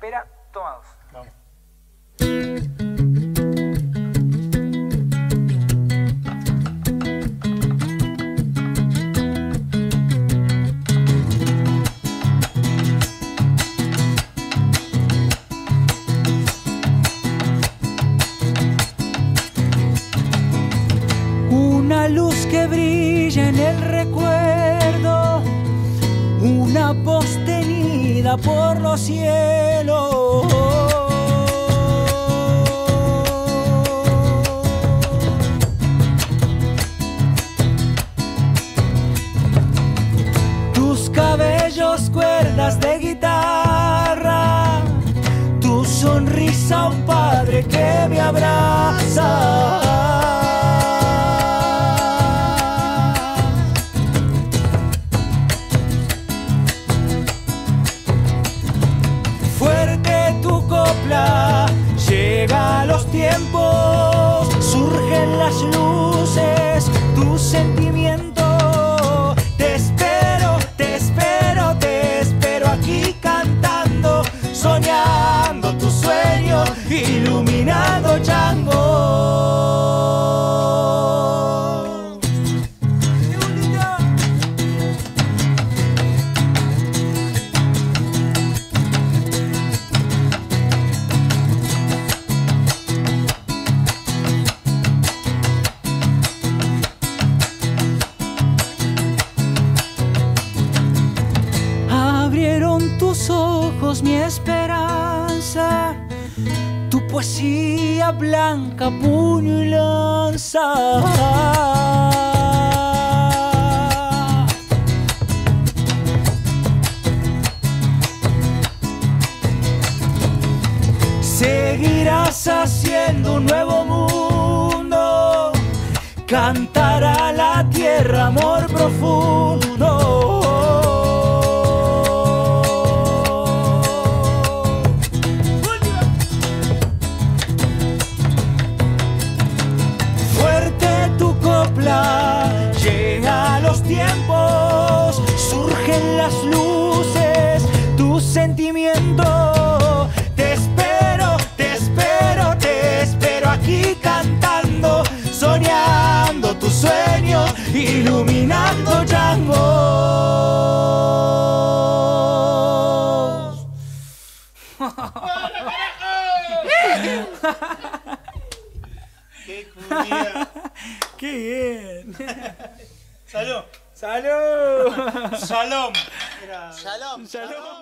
espera, toma 2. Vamos. Una luz que brilla en el recuerdo, una voz tenida por los cielos. Tus cabellos, cuerdas de guitarra, tu sonrisa, un padre que me abraza. Llega a los tiempos, surgen las luces, tu sentimiento. Te espero, te espero, te espero aquí cantando, soñando tu sueño, iluminando Django. Tus ojos, mi esperanza, tu poesía blanca, puño y lanza. Seguirás haciendo un nuevo mundo, cantará la tierra amor profundo. Llega a los tiempos, surgen las luces, tu sentimiento. Te espero, te espero, te espero aquí cantando, soñando tu sueño, iluminando Django. ¡Qué culia! ¡Qué bien! ¡Salud! ¡Salud! ¡Shalom! Shalom. ¡Salud!